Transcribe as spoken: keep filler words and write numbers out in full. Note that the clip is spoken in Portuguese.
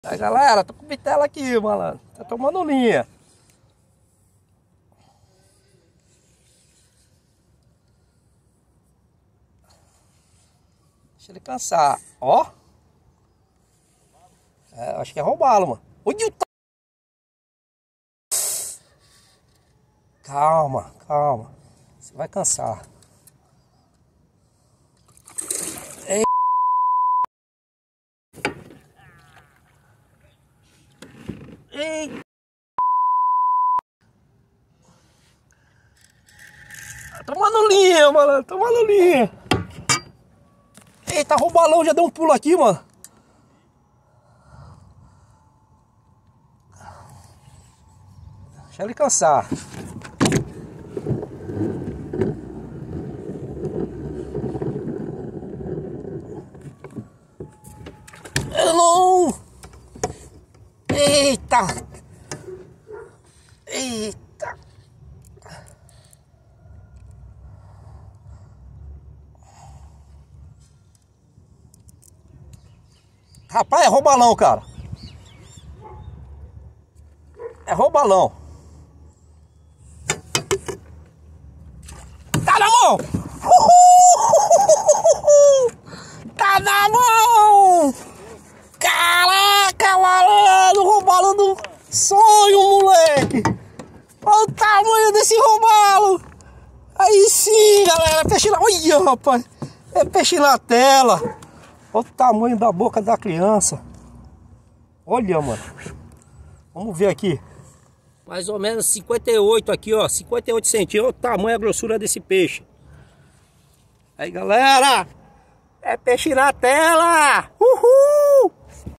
Aí galera, tô com bitela aqui, malandro. Tá tomando linha. Deixa ele cansar. Ó. É, acho que é roubá-lo, mano. Onde tá? Calma, calma. Você vai cansar. Ei. Ei. Tomando linha, mano. Tomando linha. Eita, roubalão já deu um pulo aqui, mano. Deixa ele cansar. Não! Eita! Eita! Rapaz, é roubalão, cara. É roubalão. Tá na mão! Uhul! Tá na mão! Caraca, malandro! Roubalo do sonho, moleque! Olha o tamanho desse roubalo! Aí sim, galera! Peixe na... Olha, rapaz! É peixe na tela! Olha o tamanho da boca da criança! Olha, mano! Vamos ver aqui. Mais ou menos cinquenta e oito aqui, ó. cinquenta e oito centímetros. Olha o tamanho e a grossura desse peixe. Aí, galera. É peixe na tela. Uhul.